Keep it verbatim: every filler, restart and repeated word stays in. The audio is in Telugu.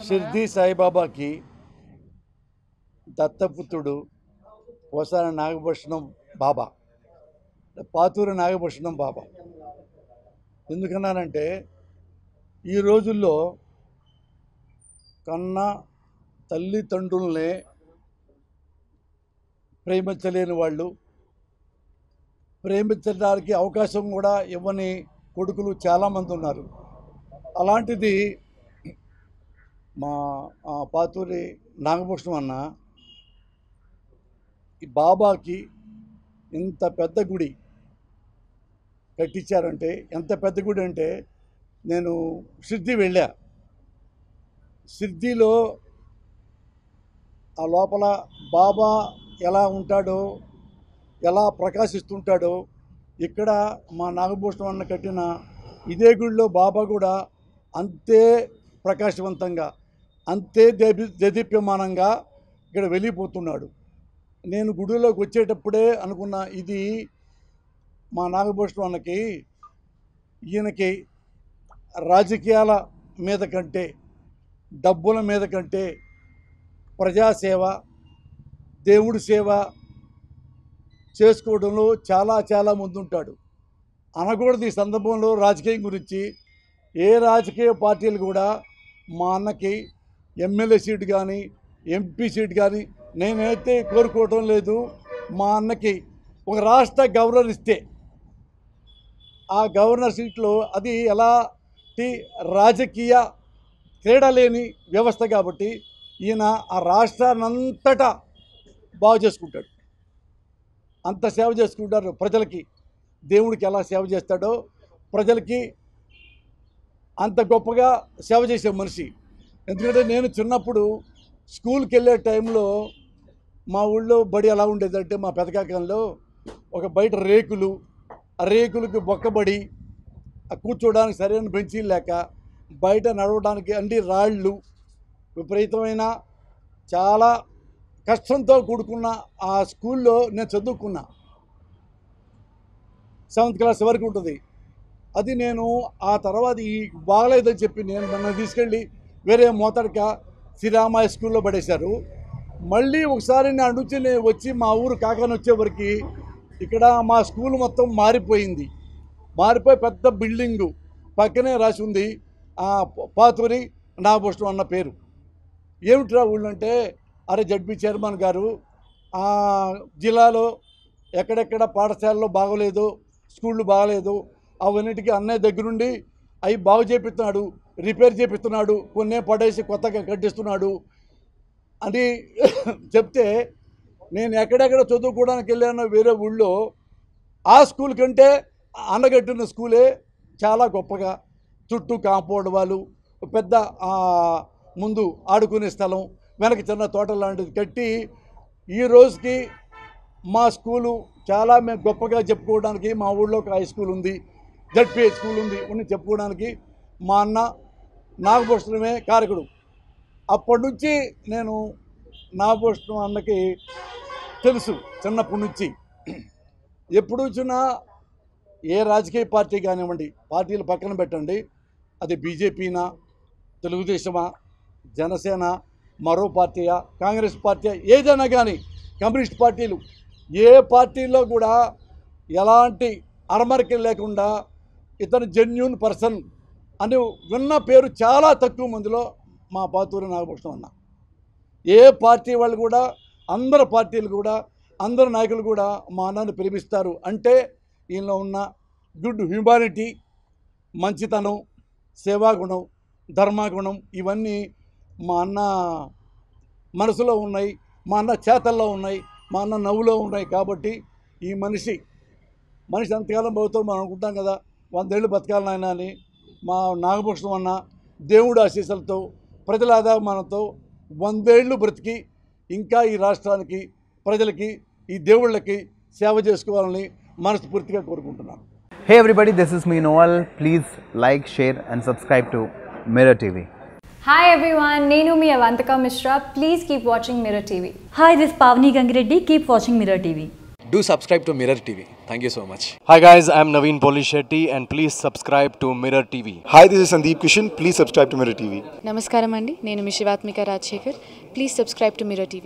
షిర్డీ సాయిబాబాకి దత్తపుత్రుడు పోసాన నాగభూషణం బాబా, పాతూరి నాగభూషణం బాబా. ఎందుకన్నానంటే ఈ రోజుల్లో కన్న తల్లిదండ్రులనే ప్రేమించలేని వాళ్ళు, ప్రేమించడానికి అవకాశం కూడా ఇవ్వని కొడుకులు చాలామంది ఉన్నారు. అలాంటిది మా పాతూరి నాగభూషణం అన్న ఈ బాబాకి ఇంత పెద్ద గుడి కట్టించారంటే, ఎంత పెద్ద గుడి అంటే, నేను షిర్డీ వెళ్ళా. షిర్డీలో ఆ లోపల బాబా ఎలా ఉంటాడో, ఎలా ప్రకాశిస్తుంటాడో, ఇక్కడ మా నాగభూషణం అన్న కట్టిన ఇదే గుడిలో బాబా కూడా అంతే ప్రకాశవంతంగా, అంతే దేదీ దేదీప్యమానంగా ఇక్కడ వెళ్ళిపోతున్నాడు. నేను గుడిలోకి వచ్చేటప్పుడే అనుకున్నా, ఇది మా నాగభూషణం అన్నకి, ఈయనకి రాజకీయాల మీద కంటే, డబ్బుల మీద కంటే ప్రజాసేవ, దేవుడి సేవ చేసుకోవడంలో చాలా చాలా ముందుంటాడు. అనకూడదు ఈ సందర్భంలో రాజకీయం గురించి. ఏ రాజకీయ పార్టీలు కూడా మా అన్నకి ఎమ్మెల్యే సీటు కానీ, ఎంపీ సీటు కానీ నేనైతే కోరుకోవటం లేదు. మా అన్నకి ఒక రాష్ట్ర గవర్నర్ ఇస్తే, ఆ గవర్నర్ సీట్లో అది ఎలాంటి రాజకీయ తేడా లేని వ్యవస్థ కాబట్టి ఈయన ఆ రాష్ట్రాన్నంతటా బాగు చేసుకుంటాడు. అంత సేవ చేసుకుంటారు ప్రజలకి. దేవుడికి ఎలా సేవ చేస్తాడో ప్రజలకి అంత గొప్పగా సేవ చేసే మనిషి. ఎందుకంటే నేను చిన్నప్పుడు స్కూల్కి వెళ్ళే టైంలో మా ఊళ్ళో బడి ఎలా ఉండేదంటే, మా పెదకాకంలో ఒక బయట రేకులు, ఆ రేకులకి బొక్కబడి, కూర్చోడానికి సరైన బెంచీలు లేక, బయట నడవడానికి అండి రాళ్ళు, విపరీతమైన చాలా కష్టంతో కూడుకున్న ఆ స్కూల్లో నేను చదువుకున్నా. సెవెంత్ క్లాస్ వరకు ఉంటుంది. అది నేను ఆ తర్వాత ఈ బాగలేదని చెప్పి నేను నన్ను తీసుకెళ్ళి వేరే మోతడక శ్రీరామ హై స్కూల్లో పడేశారు. మళ్ళీ ఒకసారి నా నుంచి నేను వచ్చి మా ఊరు కాకాని వచ్చేవరకు ఇక్కడ మా స్కూల్ మొత్తం మారిపోయింది. మారిపోయి పెద్ద బిల్డింగు పక్కనే రాసి ఉంది ఆ పాతూరి నాగభూషణం అన్న పేరు. ఏమిట్రా ఊళ్ళు అంటే, అరే జడ్పీ చైర్మన్ గారు ఆ జిల్లాలో ఎక్కడెక్కడ పాఠశాలలో బాగోలేదు, స్కూళ్ళు బాగలేదు, అవన్నిటికీ అన్నయ్య దగ్గరుండి అవి బాగు చేపిస్తున్నాడు, రిపేర్ చేపిస్తున్నాడు, కొన్నే పడేసి కొత్తగా కట్టిస్తున్నాడు అని చెప్తే, నేను ఎక్కడెక్కడ చదువుకోవడానికి వెళ్ళానో వేరే ఊళ్ళో ఆ స్కూల్ కంటే అన్నగట్టిన స్కూలే చాలా గొప్పగా, చుట్టూ కాంపౌండ్ వాళ్ళు, పెద్ద ముందు ఆడుకునే స్థలం, వెనక చిన్న తోట లాంటిది కట్టి ఈ రోజుకి మా స్కూలు చాలా మేము గొప్పగా చెప్పుకోవడానికి, మా ఊళ్ళో ఒక హై స్కూల్ ఉంది, జడ్పీ స్కూల్ ఉంది అని చెప్పుకోవడానికి మా అన్న నాగభూషణమే కారకుడు. అప్పటి నుంచి నేను నాగభూషణం అన్నకి తెలుసు చిన్నప్పటి నుంచి. ఎప్పుడు వచ్చినా ఏ రాజకీయ పార్టీ కానివ్వండి, పార్టీలు పక్కన పెట్టండి, అది బీజేపీనా, తెలుగుదేశమా, జనసేన, మరో పార్టీయా, కాంగ్రెస్ పార్టీ, ఏదైనా కానీ, కమ్యూనిస్ట్ పార్టీలు, ఏ పార్టీలో కూడా ఎలాంటి అరమరికలు లేకుండా ఇతను జెన్యూన్ పర్సన్ అని విన్న పేరు చాలా తక్కువ మందిలో మా పాతూరి నాగభూషణం అన్న. ఏ పార్టీ వాళ్ళు కూడా, అందరు పార్టీలు కూడా, అందరు నాయకులు కూడా మా అన్నని ప్రేమిస్తారు అంటే ఈయనలో ఉన్న గుడ్ హ్యూమానిటీ, మంచితనం, సేవాగుణం, ధర్మగుణం ఇవన్నీ మా అన్న మనసులో ఉన్నాయి, మా అన్న చేతల్లో ఉన్నాయి, మా అన్న నవ్వులో ఉన్నాయి. కాబట్టి ఈ మనిషి మనిషి అంతకాలం బతుకుతాం మనం అనుకుంటాం కదా, వందేళ్ళు బతకాలని ఆయన అని. మా నాగభూషణం అన్న దేవుడు ఆశీస్సులతో, ప్రజల ఆదాయమానంతో వందేళ్ళు బ్రతికి ఇంకా ఈ రాష్ట్రానికి, ప్రజలకి, ఈ దేవుళ్ళకి సేవ చేసుకోవాలని మనస్ఫూర్తిగా కోరుకుంటున్నాను. Hey everybody, this is me Noel. Please like, share and subscribe to Mirror T V. Hi everyone, Nenu mi Avantika Mishra. Please keep watching Mirror T V. Hi, this is Pavni Gangireddy. Keep watching Mirror T V. do subscribe to Mirror T V. Thank you so much. Hi guys, I'm Naveen Polishetty and please subscribe to Mirror T V. Hi, this is Sandeep Kishan. Please subscribe to Mirror T V. నమస్కారం అండి, నేను మీ Shivathmika Rajasekhar. Please subscribe to Mirror TV.